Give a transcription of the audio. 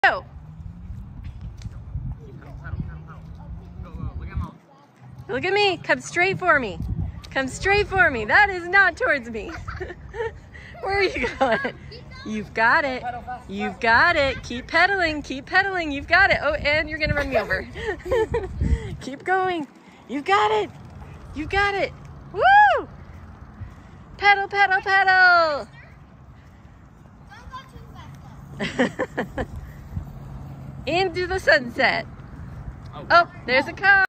Go. Look at me. Come straight for me. Come straight for me. That is not towards me. Where are you going? You've got it. You've got it. Keep pedaling. Keep pedaling. You've got it. Oh, and you're going to run me over. Keep going. You've got it. You've got it. Woo! Pedal, pedal, pedal. Into the sunset. Oh, there's a car.